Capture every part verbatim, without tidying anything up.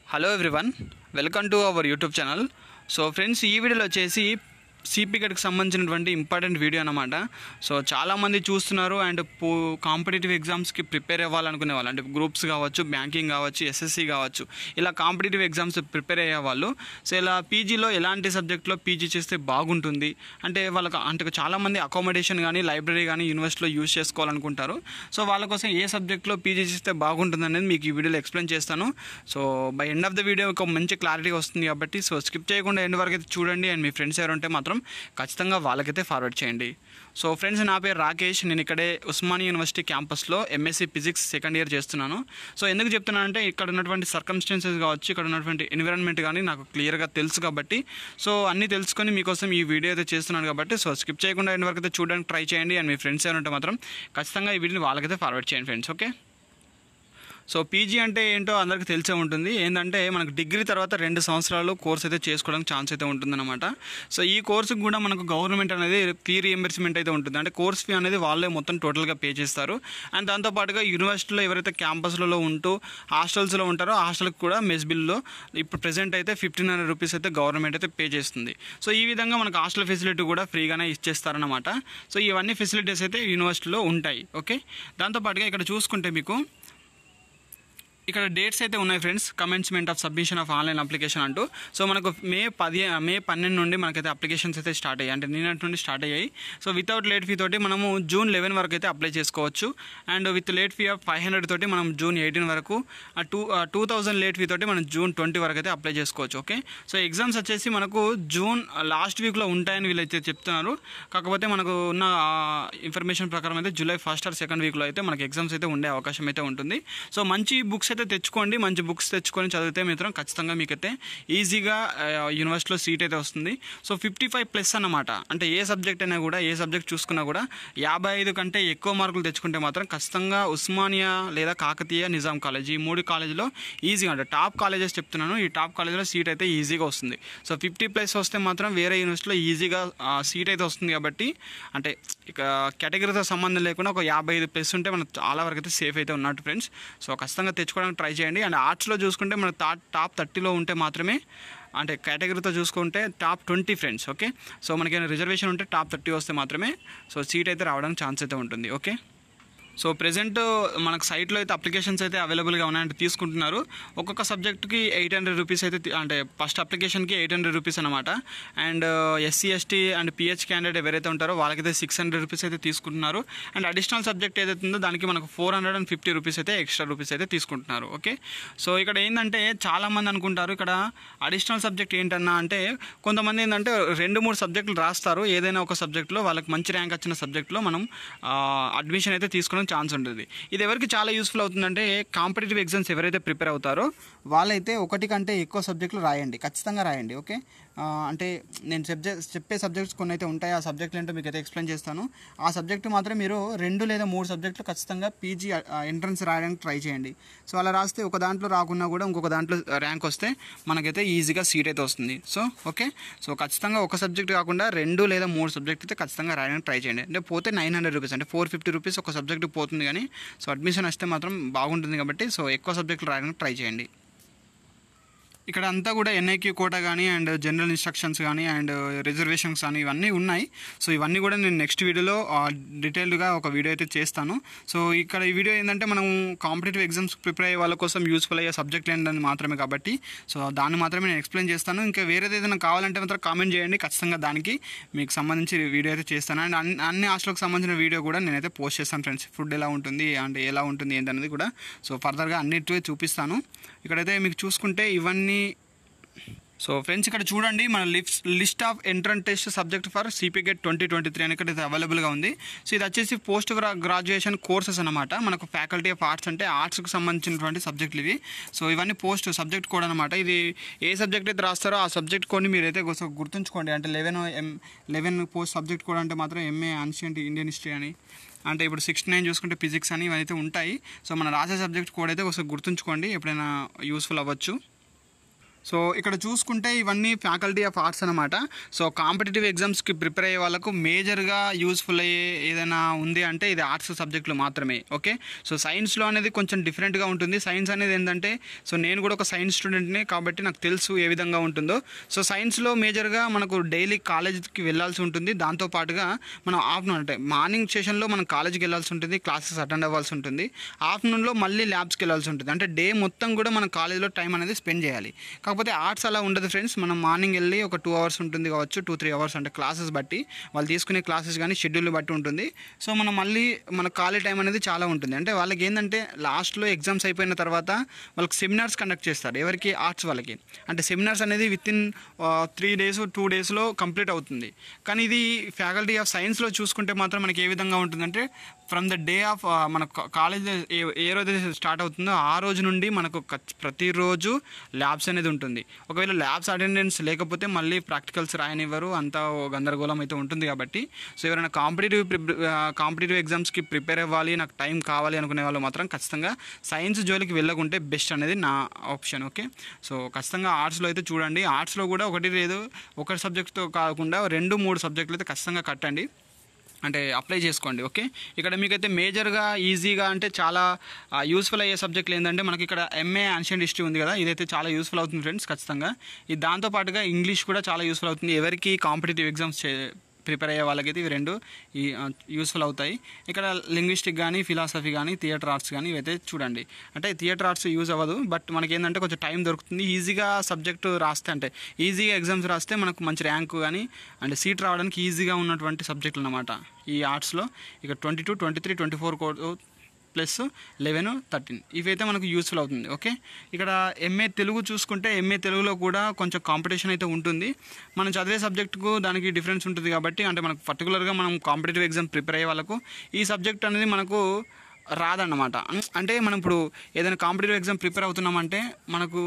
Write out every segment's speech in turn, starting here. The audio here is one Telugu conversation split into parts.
Hello everyone, welcome to our YouTube channel. So friends, ఈ వీడియోలో వచ్చేసి సిపిగెట్కి సంబంధించినటువంటి ఇంపార్టెంట్ వీడియో అనమాట. సో చాలామంది చూస్తున్నారు అండ్ పో కాంపిటేటివ్ ఎగ్జామ్స్కి ప్రిపేర్ అవ్వాలనుకునే వాళ్ళు, అంటే గ్రూప్స్ కావచ్చు, బ్యాంకింగ్ కావచ్చు, ఎస్ఎస్సి కావచ్చు, ఇలా కాంపిటేటివ్ ఎగ్జామ్స్ ప్రిపేర్ అయ్యే వాళ్ళు. సో ఇలా పీజీలో ఎలాంటి సబ్జెక్ట్లో పీజీ చేస్తే బాగుంటుంది అంటే వాళ్ళకి, అంటే చాలామంది అకామిడేషన్ కానీ లైబ్రరీ కానీ యూనివర్సిటీలో యూజ్ చేసుకోవాలనుకుంటారు. సో వాళ్ళ కోసం ఏ సబ్జెక్ట్లో పీజీ చేస్తే బాగుంటుంది అనేది మీకు ఈ వీడియోలో ఎక్స్ప్లెయిన్ చేస్తాను. So by end of the video ఒక మంచి క్లారిటీ వస్తుంది కాబట్టి సో స్కిప్ చేయకుండా ఎండ్ వరకు అయితే చూడండి. అండ్ మీ ఫ్రెండ్స్ ఎవరుంటే మాత్రం ఖచ్చితంగా వాళ్ళకైతే ఫార్వర్డ్ చేయండి. సో ఫ్రెండ్స్, నా పేరు రాకేష్. నేను ఇక్కడే ఉస్మానియా యూనివర్సిటీ క్యాంపస్లో ఎంఎస్సీ ఫిజిక్స్ సెకండ్ ఇయర్ చేస్తున్నాను. సో ఎందుకు చెప్తున్నానంటే ఇక్కడ ఉన్నటువంటి సర్కమ్స్టెన్సెస్ కావచ్చు, ఇక్కడ ఉన్నటువంటి ఎన్విరాన్మెంట్ కానీ నాకు క్లియర్గా తెలుసు కాబట్టి సో అన్నీ తెలుసుకొని మీకోసం ఈ వీడియో అయితే చేస్తున్నాను కాబట్టి సో స్కిప్ చేయకుండా ఎండ్ వరకు అయితే చూడడానికి ట్రై చేయండి. అండ్ మీ ఫ్రెండ్స్ ఎవరుంటే మాత్రం ఖచ్చితంగా ఈ వీడియోని వాళ్ళకైతే ఫార్వర్డ్ చేయండి ఫ్రెండ్స్. ఓకే, సో పీజీ అంటే ఏంటో అందరికీ తెలిసే ఉంటుంది. ఏంటంటే మనకు డిగ్రీ తర్వాత రెండు సంవత్సరాలు కోర్స్ అయితే చేసుకోవడానికి ఛాన్స్ అయితే ఉంటుందన్నమాట. సో ఈ కోర్సుకు కూడా మనకు గవర్నమెంట్ అనేది ఫీ రీఎంబర్స్మెంట్ అయితే ఉంటుంది. అంటే కోర్స్ ఫీ అనేది వాళ్ళే మొత్తం టోటల్గా పే చేస్తారు. అండ్ దాంతోపాటుగా యూనివర్సిటీలో ఎవరైతే క్యాంపస్లలో ఉంటూ హాస్టల్స్లో ఉంటారో హాస్టల్కి కూడా మెస్ బిల్లో ఇప్పుడు ప్రెజెంట్ అయితే ఫిఫ్టీన్ హండ్రెడ్ రూపీస్ అయితే గవర్నమెంట్ అయితే పే చేస్తుంది. సో ఈ విధంగా మనకు హాస్టల్ ఫెసిలిటీ కూడా ఫ్రీగానే ఇచ్చేస్తారనమాట. సో ఇవన్నీ ఫెసిలిటీస్ అయితే యూనివర్సిటీలో ఉంటాయి. ఓకే, దాంతోపాటుగా ఇక్కడ చూసుకుంటే మీకు ఇక్కడ డేట్స్ అయితే ఉన్నాయి friends. Commencement of submission of online application అంటూ. సో మనకు మే పది మే పన్నెండు నుండి మనకైతే అప్లికేషన్స్ అయితే స్టార్ట్ అయ్యాయి, అంటే నిన్నటి నుండి స్టార్ట్ అయ్యాయి. సో వితౌట్ లేట్ ఫీ తోటి మనము జూన్ లెవెన్ వరకు అయితే అప్లై చేసుకోవచ్చు. And with late fee of five hundred తోటి మనం జూన్ ఎయిటీన్ వరకు, two two thousand late fee తోటి మనం జూన్ ట్వంటీ వరకు అయితే అప్లై చేసుకోవచ్చు. ఓకే, సో ఎగ్జామ్స్ వచ్చేసి మనకు జూన్ లాస్ట్ వీక్లో ఉంటాయని వీళ్ళైతే చెప్తున్నారు. కాకపోతే మనకు ఉన్న ఇన్ఫర్మేషన్ ప్రకారం అయితే జూలై ఫస్ట్ ఆర్ సెకండ్ వీక్లో అయితే మనకి ఎగ్జామ్స్ అయితే ఉండే అవకాశం అయితే ఉంటుంది. సో మంచి బుక్స్ అయితే తెచ్చుకోండి. మంచి బుక్స్ తెచ్చుకొని చదివితే మాత్రం ఖచ్చితంగా మీకైతే ఈజీగా యూనివర్సిటీలో సీట్ అయితే వస్తుంది. సో ఫిఫ్టీ ఫైవ్ ప్లస్ అన్నమాట. అంటే ఏ సబ్జెక్ట్ అయినా కూడా, ఏ సబ్జెక్ట్ చూసుకున్నా కూడా యాభై ఐదు కంటే ఎక్కువ మార్కులు తెచ్చుకుంటే మాత్రం ఖచ్చితంగా ఉస్మానియా లేదా కాకతీయ, నిజాం కాలేజ్, ఈ మూడు కాలేజీలో ఈజీగా, అంటే టాప్ కాలేజెస్ చెప్తున్నాను, ఈ టాప్ కాలేజీలో సీట్ అయితే ఈజీగా వస్తుంది. సో ఫిఫ్టీ ప్లస్ వస్తే మాత్రం వేరే యూనివర్సిటీలో ఈజీగా సీట్ అయితే వస్తుంది. కాబట్టి అంటే ఇక కేటగిరీతో సంబంధం లేకుండా ఒక యాభై ఐదు ప్లస్ ఉంటే మనకు చాలా వరకు అయితే సేఫ్ అయితే ఉన్నట్టు ఫ్రెండ్స్. సో ఖచ్చితంగా తెచ్చుకోవడానికి ట్రై చేయండి. అండ్ ఆర్ట్స్లో చూసుకుంటే మన టాప్ టాప్ థర్టీలో ఉంటే మాత్రమే, అంటే కేటగిరీతో చూసుకుంటే top twenty friends. Okay, so మనకి రిజర్వేషన్ ఉంటే టాప్ థర్టీ వస్తే మాత్రమే సో సీట్ అయితే రావడానికి ఛాన్స్ అయితే ఉంటుంది. ఓకే, సో ప్రెజెంట్ మనకు సైట్లో అయితే అప్లికేషన్స్ అయితే అవైలబుల్గా ఉన్నాయంటే తీసుకుంటున్నారు. ఒక్కొక్క సబ్జెక్ట్కి ఎయిట్ హండ్రెడ్ రూపీస్ అయితే, అంటే ఫస్ట్ అప్లికేషన్కి ఎయిట్ హండ్రెడ్ రూపీస్ అనమాట. And SC ST and PH candidate ఎవరైతే ఉంటారో వాళ్ళకైతే సిక్స్ హండ్రెడ్ రూపీస్ అయితే తీసుకుంటున్నారు. అండ్ అడిషనల్ సబ్జెక్ట్ ఏదైతే ఉందో దానికి మనకు four hundred and fifty rupees అయితే ఎక్స్ట్రా రూపీస్ అయితే తీసుకుంటున్నారు. ఓకే, సో ఇక్కడ ఏంటంటే చాలామంది అనుకుంటారు ఇక్కడ అడిషనల్ సబ్జెక్ట్ ఏంటన్నా అంటే, కొంతమంది ఏంటంటే రెండు మూడు సబ్జెక్టులు రాస్తారు. ఏదైనా ఒక సబ్జెక్ట్లో వాళ్ళకి మంచి ర్యాంక్ వచ్చిన సబ్జెక్ట్లో మనం అడ్మిషన్ అయితే తీసుకుని ఛాన్స్ ఉంటుంది. ఇది ఎవరికి చాలా యూస్ఫుల్ అవుతుందంటే, కాంపిటేటివ్ ఎగ్జామ్స్ ఎవరైతే ప్రిపేర్ అవుతారో వాళ్ళైతే ఒకటి కంటే ఎక్కువ సబ్జెక్టులు రాయండి, ఖచ్చితంగా రాయండి. ఓకే, అంటే నేను సబ్జెక్ట్ చెప్పే సబ్జెక్ట్స్ కొన్ని అయితే ఉంటాయి. ఆ సబ్జెక్టులు ఏంటో మీకు అయితే ఎక్స్ప్లెయిన్ చేస్తాను. ఆ సబ్జెక్టు మాత్రం మీరు రెండు లేదా మూడు సబ్జెక్టులు ఖచ్చితంగా పీజీ ఎంట్రన్స్ రాయడానికి ట్రై చేయండి. సో అలా రాస్తే ఒక దాంట్లో రాకున్నా కూడా ఇంకొక దాంట్లో ర్యాంక్ వస్తే మనకైతే ఈజీగా సీట్ అయితే వస్తుంది. సో ఓకే, సో ఖచ్చితంగా ఒక సబ్జెక్ట్ కాకుండా రెండు లేదా మూడు సబ్జెక్ట్ అయితే ఖచ్చితంగా రాయడానికి ట్రై చేయండి. అంటే పోతే నైన్ హండ్రెడ్ రూపీస్ అంటే ఫోర్ ఫిఫ్టీ రూపీస్ ఒక సబ్జెక్ట్ పోతుంది, కానీ సో అడ్మిషన్ వస్తే మాత్రం బాగుంటుంది. కాబట్టి సో ఎక్కువ సబ్జెక్టులు రాయడానికి ట్రై చేయండి. ఇక్కడ అంతా కూడా ఎన్ఐక్యూ కోటా కానీ అండ్ జనరల్ ఇన్స్ట్రక్షన్స్ కానీ అండ్ రిజర్వేషన్స్ కానీ ఇవన్నీ ఉన్నాయి. సో ఇవన్నీ కూడా నేను నెక్స్ట్ వీడియోలో డీటెయిల్డ్గా ఒక వీడియో అయితే చేస్తాను. సో ఇక్కడ ఈ వీడియో ఏంటంటే మనం కాంపిటేటివ్ ఎగ్జామ్స్ ప్రిపేర్ అయ్యే వాళ్ళ కోసం యూస్ఫుల్ అయ్యే సబ్జెక్ట్ ఏంటని మాత్రమే, కాబట్టి సో దాన్ని మాత్రమే నేను ఎక్స్ప్లెయిన్ చేస్తాను. ఇంకా వేరేది ఏదైనా కావాలంటే మాత్రం కామెంట్ చేయండి, ఖచ్చితంగా దానికి మీకు సంబంధించి వీడియో అయితే చేస్తాను. అండ్ అన్ని అన్ని హాస్టల్కి సంబంధించిన వీడియో కూడా నేనైతే పోస్ట్ చేస్తాను ఫ్రెండ్స్. ఫుడ్ ఎలా ఉంటుంది అంటే ఎలా ఉంటుంది ఏంటనేది కూడా సో ఫర్దర్గా అన్నిటివే చూపిస్తాను. ఇక్కడైతే మీకు చూసుకుంటే ఇవన్నీ. సో ఫ్రెండ్స్, ఇక్కడ చూడండి మన list list of entrance test subject for CPGET twenty twenty three అని ఇక్కడ అవైలబుల్గా ఉంది. సో ఇది వచ్చేసి పోస్ట్ గ్రాడ్యుయేషన్ కోర్సెస్ అనమాట. మనకు ఫ్యాకల్టీ ఆఫ్ ఆర్ట్స్ అంటే ఆర్ట్స్కి సంబంధించినటువంటి సబ్జెక్టులు ఇవి. సో ఇవన్నీ పోస్ట్ సబ్జెక్ట్ కోడ్ అనమాట. ఇది ఏ సబ్జెక్ట్ అయితే రాస్తారో ఆ సబ్జెక్ట్ కోడ్ని మీరైతే గుర్తుంచుకోండి. అంటే eleven M eleven post subject code అంటే మాత్రం ఎంఏ అన్షియంట్ ఇండియన్ హిస్టరీ అని, అంటే ఇప్పుడు సిక్స్టీ నైన్ చూసుకుంటే ఫిజిక్స్ అని ఇవైతే ఉంటాయి. సో మన రాసే సబ్జెక్ట్ కోడ్ అయితే ఒకసారి గుర్తుంచుకోండి, ఎప్పుడైనా యూస్ఫుల్ అవ్వచ్చు. సో ఇక్కడ చూసుకుంటే ఇవన్నీ ఫ్యాకల్టీ ఆఫ్ ఆర్ట్స్ అనమాట. సో కాంపిటేటివ్ ఎగ్జామ్స్కి ప్రిపేర్ అయ్యే వాళ్ళకు మేజర్గా యూస్ఫుల్ అయ్యే ఏదైనా ఉంది అంటే ఇది ఆర్ట్స్ సబ్జెక్టులు మాత్రమే. ఓకే, సో సైన్స్లో అనేది కొంచెం డిఫరెంట్గా ఉంటుంది. సైన్స్ అనేది ఏంటంటే, సో నేను కూడా ఒక సైన్స్ స్టూడెంట్ని కాబట్టి నాకు తెలుసు ఏ విధంగా ఉంటుందో. సో సైన్స్లో మేజర్గా మనకు డైలీ కాలేజ్కి వెళ్ళాల్సి ఉంటుంది. దాంతోపాటుగా మనం ఆఫ్టర్నూన్ అంటే మార్నింగ్ సెషన్లో మనం కాలేజ్కి వెళ్ళాల్సి ఉంటుంది, క్లాసెస్ అటెండ్ అవ్వాల్సి ఉంటుంది. ఆఫ్టర్నూన్లో మళ్ళీ ల్యాబ్స్కి వెళ్ళాల్సి ఉంటుంది. అంటే డే మొత్తం కూడా మనం కాలేజ్లో టైం అనేది స్పెండ్ చేయాలి. కాకపోతే ఆర్ట్స్ అలా ఉండదు ఫ్రెండ్స్. మనం మార్నింగ్ వెళ్ళి ఒక టూ అవర్స్ ఉంటుంది కావచ్చు, టూ త్రీ అవర్స్ అంటే క్లాసెస్ బట్టి, వాళ్ళు తీసుకునే క్లాసెస్ కానీ షెడ్యూల్ బట్టి ఉంటుంది. సో మనం మళ్ళీ మన ఖాళీ టైం అనేది చాలా ఉంటుంది. అంటే వాళ్ళకి ఏంటంటే లాస్ట్లో ఎగ్జామ్స్ అయిపోయిన తర్వాత వాళ్ళకి సెమినార్స్ కండక్ట్ చేస్తారు. ఎవరికి? ఆర్ట్స్ వాళ్ళకి. అంటే సెమినార్స్ అనేది within three days two డేస్లో కంప్లీట్ అవుతుంది. కానీ ఇది ఫ్యాకల్టీ ఆఫ్ సైన్స్లో చూసుకుంటే మాత్రం మనకి ఏ విధంగా ఉంటుందంటే, ఫ్రమ్ ద డే ఆఫ్ మన కాలేజ్ ఏ ఏ రోజు స్టార్ట్ అవుతుందో ఆ రోజు నుండి మనకు ప్రతిరోజు ల్యాబ్స్ అనేది ఉంటుంది. ఒకవేళ ల్యాబ్స్ అటెండెన్స్ లేకపోతే మళ్ళీ ప్రాక్టికల్స్ రాయనివ్వరు, అంతా గందరగోళం అయితే ఉంటుంది. కాబట్టి సో ఎవరైనా కాంపిటేటివ్ కాంపిటేటివ్ ఎగ్జామ్స్కి ప్రిపేర్ అవ్వాలి, నాకు టైం కావాలి అనుకునే వాళ్ళు మాత్రం ఖచ్చితంగా సైన్స్ జోలికి వెళ్ళకుంటే బెస్ట్ అనేది నా ఆప్షన్. ఓకే, సో ఖచ్చితంగా ఆర్ట్స్లో అయితే చూడండి. ఆర్ట్స్లో కూడా ఒకటి లేదు, ఒక సబ్జెక్ట్తో కాకుండా రెండు మూడు సబ్జెక్టులు అయితే ఖచ్చితంగా కట్టండి, అంటే అప్లై చేసుకోండి. ఓకే, ఇక్కడ మీకైతే మేజర్గా ఈజీగా అంటే చాలా యూస్ఫుల్ అయ్యే సబ్జెక్టులు ఏంటంటే, మనకి ఇక్కడ ఎంఏ యాన్షియంట్ హిస్టరీ ఉంది కదా, ఇదైతే చాలా యూస్ఫుల్ అవుతుంది ఫ్రెండ్స్ ఖచ్చితంగా. ఇది దాంతోపాటుగా ఇంగ్లీష్ కూడా చాలా యూస్ఫుల్ అవుతుంది. ఎవరికి కాంపిటేటివ్ ఎగ్జామ్స్ ప్రిపేర్ అయ్యే వాళ్ళకైతే ఇవి రెండు ఈ యూస్ఫుల్ అవుతాయి. ఇక్కడ లింగ్విస్టిక్ కానీ, ఫిలాసఫీ కానీ, థియేటర్ ఆర్ట్స్ కానీ ఇవైతే చూడండి. అంటే థియేటర్ ఆర్ట్స్ యూజ్ అవ్వదు, బట్ మనకి ఏంటంటే కొంచెం టైం దొరుకుతుంది. ఈజీగా సబ్జెక్టు రాస్తే, అంటే ఈజీగా ఎగ్జామ్స్ రాస్తే మనకు మంచి ర్యాంకు కానీ అంటే సీట్ రావడానికి ఈజీగా ఉన్నటువంటి సబ్జెక్టులు అన్నమాట ఈ ఆర్ట్స్లో. ఇక twenty two twenty three twenty four code plus eleven thirteen ఇవైతే మనకు యూస్ఫుల్ అవుతుంది. ఓకే, ఇక్కడ ఎంఏ తెలుగు చూసుకుంటే ఎంఏ తెలుగులో కూడా కొంచెం కాంపిటీషన్ అయితే ఉంటుంది. మనం చదివే సబ్జెక్టుకు దానికి డిఫరెన్స్ ఉంటుంది కాబట్టి, అంటే మనకు పర్టికులర్గా మనం కాంపిటేటివ్ ఎగ్జామ్ ప్రిపేర్ అయ్యే వాళ్ళకు ఈ సబ్జెక్ట్ అనేది మనకు రాదన్నమాట. అంటే మనం ఇప్పుడు ఏదైనా కాంపిటేటివ్ ఎగ్జామ్ ప్రిపేర్ అవుతున్నామంటే మనకు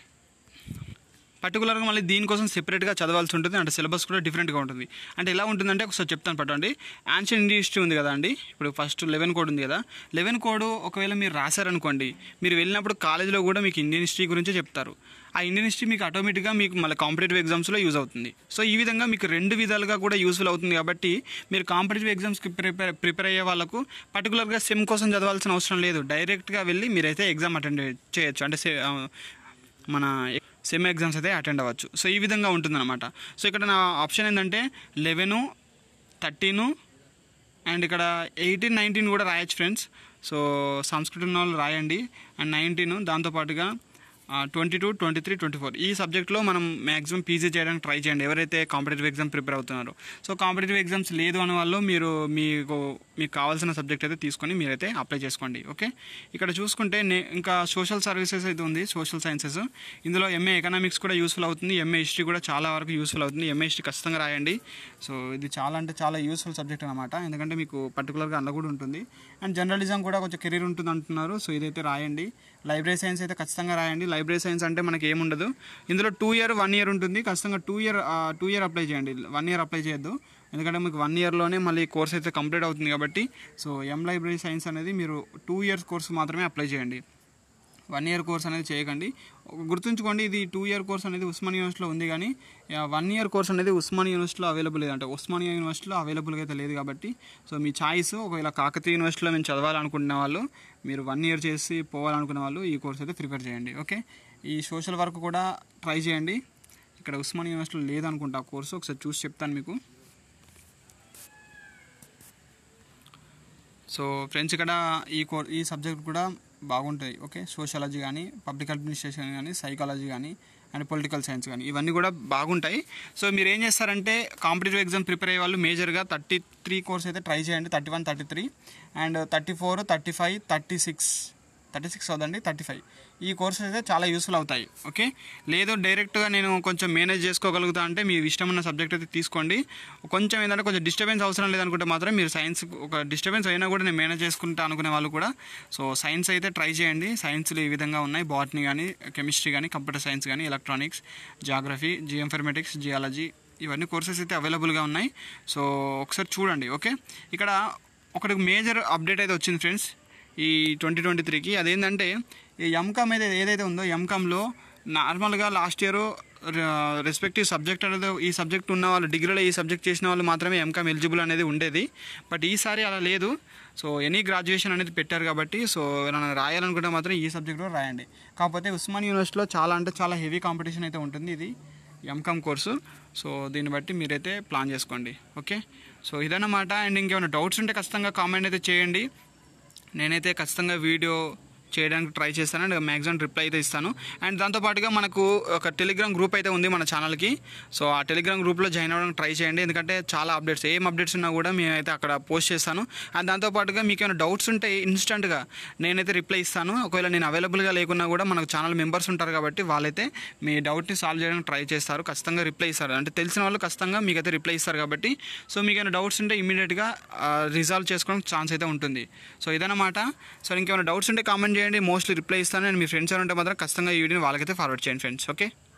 పర్టికులర్గా మళ్ళీ దీనికోసం సెపరేట్గా చదవాల్సి ఉంటుంది. అంటే సిలబస్ కూడా డిఫరెంట్గా ఉంటుంది. అంటే ఎలా ఉంటుందంటే ఒకసారి చెప్తాను పట్టండి. యాన్షియంట్ ఇండియన్ హిస్టరీ ఉంది కదా అండి, ఇప్పుడు ఫస్ట్ లెవెన్ కోడ్ ఉంది కదా, లెవెన్ కోడ్ ఒకవేళ మీరు రాశారనుకోండి, మీరు వెళ్ళినప్పుడు కాలేజీలో కూడా మీకు ఇండియన్ హిస్టరీ గురించి చెప్తారు. ఆ ఇండియన్ హిస్టరీ మీకు ఆటోమేటిక్గా మీకు మళ్ళీ కాంపిటేటివ్ ఎగ్జామ్స్లో యూజ్ అవుతుంది. సో ఈ విధంగా మీకు రెండు విధాలుగా కూడా యూస్ఫుల్ అవుతుంది. కాబట్టి మీరు కాంపిటేటివ్ ఎగ్జామ్స్కి ప్రిపేర్ ప్రిపేర్ అయ్యే వాళ్ళకు పర్టికులర్గా సెమ్ కోసం చదవాల్సిన అవసరం లేదు. డైరెక్ట్గా వెళ్ళి మీరైతే ఎగ్జామ్ అటెండ్ చేయొచ్చు, అంటే మన సెమ్ ఎగ్జామ్స్ అయితే అటెండ్ అవ్వచ్చు. సో ఈ విధంగా ఉంటుందన్నమాట. సో ఇక్కడ నా ఆప్షన్ ఏంటంటే లెవెను థర్టీను అండ్ ఇక్కడ ఎయిటీన్ నైన్టీన్ కూడా రాయొచ్చు ఫ్రెండ్స్. సో సంస్కృతం వాళ్ళు రాయండి. అండ్ నైన్టీన్ దాంతోపాటుగా twenty two twenty three twenty four ఈ సబ్జెక్ట్లో మనం మ్యాక్సిమం పీజీ చేయడానికి ట్రై చేయండి, ఎవరైతే కాంపిటేటివ్ ఎగ్జామ్ ప్రిపేర్ అవుతున్నారో. సో కాంపిటేటివ్ ఎగ్జామ్స్ లేదు అనే వాళ్ళు మీరు మీకు మీకు కావాల్సిన సబ్జెక్ట్ అయితే తీసుకొని మీరైతే అప్లై చేసుకోండి. ఓకే, ఇక్కడ చూసుకుంటే నే ఇంకా సోషల్ సర్వీసెస్ అయితే ఉంది, సోషల్ సైన్సెస్. ఇందులో ఎంఏ ఎకనామిక్స్ కూడా యూస్ఫుల్ అవుతుంది, ఎంఏ హిస్టరీ కూడా చాలా వరకు యూస్ఫుల్ అవుతుంది. ఎంఏ హిస్టరీ ఖచ్చితంగా రాయండి. సో ఇది చాలా అంటే చాలా యూస్ఫుల్ సబ్జెక్ట్ అనమాట, ఎందుకంటే మీకు పర్టికులర్గా అందులో కూడా ఉంటుంది. అండ్ జర్నలిజం కూడా కొంచెం కెరీర్ ఉంటుంది అంటున్నారు. సో ఇదైతే రాయండి. లైబ్రరీ సైన్స్ అయితే ఖచ్చితంగా రాయండి. లైబ్రరీ సైన్స్ అంటే మనకి ఏముండదు, ఇందులో టూ ఇయర్ వన్ ఇయర్ ఉంటుంది. ఖచ్చితంగా two year two year apply చేయండి, వన్ ఇయర్ అప్లై చేయొద్దు, ఎందుకంటే మీకు వన్ ఇయర్లోనే మళ్ళీ కోర్స్ అయితే కంప్లీట్ అవుతుంది. కాబట్టి సో ఎం లైబ్రరీ సైన్స్ అనేది మీరు టూ ఇయర్స్ కోర్స్ మాత్రమే అప్లై చేయండి, వన్ ఇయర్ కోర్స్ అనేది చేయకండి. గుర్తుంచుకోండి, ఇది టూ ఇయర్ కోర్స్ అనేది ఉస్మానియా యూనివర్సిటీలో ఉంది, కానీ వన్ ఇయర్ కోర్స్ అనేది ఉస్మానియా యూనివర్సిటీలో అవైలబుల్ లేదంటే ఉస్మానియా యూనివర్సిటీలో అవైలబుల్గా అయితే లేదు. కాబట్టి సో మీ ఛాయిస్, ఒకవేళ కాకతీయ యూనివర్సిటీలో మేము చదవాలనుకునే వాళ్ళు, మీరు వన్ ఇయర్ చేసి పోవాలనుకునే వాళ్ళు ఈ కోర్స్ అయితే ప్రిపేర్ చేయండి. ఓకే, ఈ సోషల్ వర్క్ కూడా ట్రై చేయండి. ఇక్కడ ఉస్మానియా యూనివర్సిటీలో లేదనుకుంటా ఆ కోర్సు, ఒకసారి చూసి చెప్తాను మీకు. సో ఫ్రెండ్స్ ఇక్కడ ఈ కోర్ ఈ సబ్జెక్ట్ కూడా బాగుంటాయి. ఓకే, సోషాలజీ కానీ, పబ్లిక్ అడ్మినిస్ట్రేషన్ కానీ, సైకాలజీ కానీ అండ్ పొలిటికల్ సైన్స్ కానీ ఇవన్నీ కూడా బాగుంటాయి. సో మీరు ఏం చేస్తారంటే కాంపిటేటివ్ ఎగ్జామ్ ప్రిపేర్ అయ్యే వాళ్ళు మేజర్గా థర్టీ త్రీ కోర్స్ అయితే ట్రై చేయండి, thirty one thirty three and thirty four thirty five thirty six thirty six అవుదండి థర్టీ ఫైవ్ ఈ కోర్సెస్ అయితే చాలా యూస్ఫుల్ అవుతాయి. ఓకే, లేదు డైరెక్ట్గా నేను కొంచెం మేనేజ్ చేసుకోగలుగుతా అంటే మీ ఇష్టం ఉన్న సబ్జెక్ట్ అయితే తీసుకోండి. కొంచెం ఏంటంటే కొంచెం డిస్టర్బెన్స్ అవసరం లేదనుకుంటే మాత్రం మీరు సైన్స్ ఒక డిస్టర్బెన్స్ అయినా కూడా నేను మేనేజ్ చేసుకుంటా అనుకునే వాళ్ళు కూడా సో సైన్స్ అయితే ట్రై చేయండి. సైన్స్లో ఈ విధంగా ఉన్నాయి, బాటనీ కానీ, కెమిస్ట్రీ కానీ, కంప్యూటర్ సైన్స్ కానీ, ఎలక్ట్రానిక్స్, జాగ్రఫీ, జియోఇన్ఫర్మేటిక్స్, జియాలజీ ఇవన్నీ కోర్సెస్ అయితే అవైలబుల్గా ఉన్నాయి. సో ఒకసారి చూడండి. ఓకే, ఇక్కడ ఒకటి మేజర్ అప్డేట్ అయితే వచ్చింది ఫ్రెండ్స్ ఈ ట్వంటీ ట్వంటీ త్రీకి. అదేంటంటే ఈ ఎంకామ్ అయితే ఏదైతే ఉందో ఎంకామ్లో నార్మల్గా లాస్ట్ ఇయర్ రెస్పెక్టివ్ సబ్జెక్ట్ అనేది ఈ సబ్జెక్ట్ ఉన్న వాళ్ళు, డిగ్రీలో ఈ సబ్జెక్ట్ చేసిన వాళ్ళు మాత్రమే ఎంకామ్ ఎలిజిబుల్ అనేది ఉండేది. బట్ ఈసారి అలా లేదు. సో ఎనీ గ్రాడ్యుయేషన్ అనేది పెట్టారు కాబట్టి సో ఏమైనా రాయాలనుకుంటే మాత్రం ఈ సబ్జెక్ట్లో రాయండి. కాకపోతే ఉస్మానియా యూనివర్సిటీలో చాలా అంటే చాలా హెవీ కాంపిటీషన్ అయితే ఉంటుంది. ఇది ఎంకామ్ కోర్సు. సో దీన్ని బట్టి మీరైతే ప్లాన్ చేసుకోండి. ఓకే, సో ఇదన్నమాట. అండ్ ఇంకేమైనా డౌట్స్ ఉంటే ఖచ్చితంగా కామెంట్ అయితే చేయండి. నేనైతే ఖచ్చితంగా వీడియో చేయడానికి ట్రై చేస్తాను అండ్ మ్యాక్సిమం రిప్లై అయితే ఇస్తాను. అండ్ దాంతోపాటుగా మనకు ఒక టెలిగ్రామ్ గ్రూప్ అయితే ఉంది మన ఛానల్కి. సో ఆ టెలిగ్రామ్ గ్రూప్లో జాయిన్ అవ్వడానికి ట్రై చేయండి. ఎందుకంటే చాలా అప్డేట్స్, ఏం అప్డేట్స్ ఉన్నా కూడా మేమైతే అక్కడ పోస్ట్ చేస్తాను. అండ్ దాంతోపాటుగా మీకు ఏమైనా డౌట్స్ ఉంటే ఇన్స్టెంట్గా నేనైతే రిప్లై ఇస్తాను. ఒకవేళ నేను అవైలబుల్గా లేకున్నా కూడా మనకు ఛానల్ మెంబర్స్ ఉంటారు కాబట్టి వాళ్ళైతే మీ డౌట్ని సాల్వ్ చేయడానికి ట్రై చేస్తారు. ఖచ్చితంగా రిప్లై ఇస్తారు. అంటే తెలిసిన వాళ్ళు ఖచ్చితంగా మీకైతే రిప్లై ఇస్తారు కాబట్టి సో మీకు ఏమైనా డౌట్స్ ఉంటే ఇమీడియట్గా రిజాల్వ్ చేసుకోవడానికి ఛాన్స్ అయితే ఉంటుంది. సో ఇదన్నమాట. సో ఇంకేమైనా డౌట్స్ ఉంటే కామెంట్ చేయండి, మోస్ట్లీ రిప్లై ఇస్తాను. అండ్ మీ ఫ్రెండ్స్ ఎవరు ఉంటే మాత్రం ఖచ్చితంగా ఈ వీడియోని వాళ్ళకైతే ఫార్వర్డ్ చేయండి ఫ్రెండ్స్. ఓకే.